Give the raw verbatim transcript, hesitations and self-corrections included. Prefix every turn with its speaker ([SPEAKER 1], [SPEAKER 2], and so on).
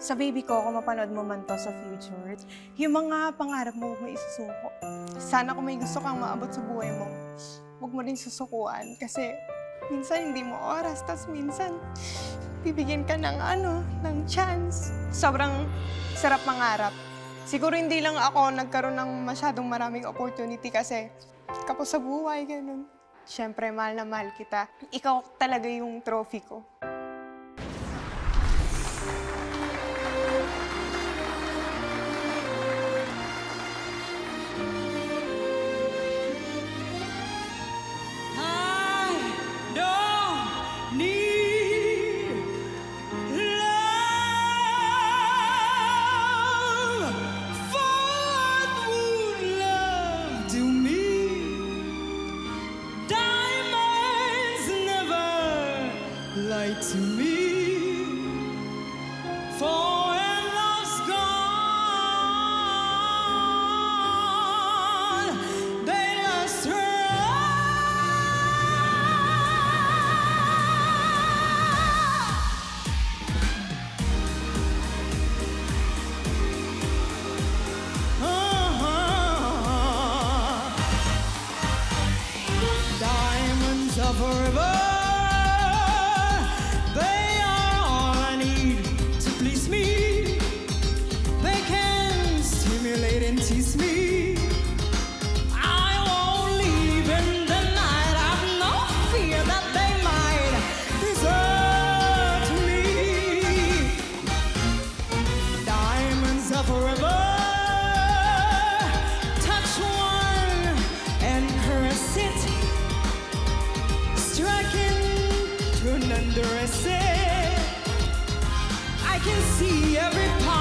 [SPEAKER 1] Sa baby ko, kung mapanood mo man to sa future, yung mga pangarap mo, huwag mo isusuko. Sana kung may gusto kang maabot sa buhay mo, huwag mo rin susukuan. Kasi minsan hindi mo oras, tas minsan bibigyan ka ng ano, ng chance. Sobrang sarap mangarap. Siguro hindi lang ako nagkaroon ng masyadong maraming opportunity kasi kapos sa buhay, ganun. Siyempre, mahal na mahal kita. Ikaw talaga yung trophy ko.
[SPEAKER 2] To me, for when love's gone, they lost her. Uh-huh. Diamonds are forever. Tease me. I won't leave in the night. I've no fear that they might desert me. Diamonds are forever. Touch one and caress it. Striking to an undress it. I can see every part.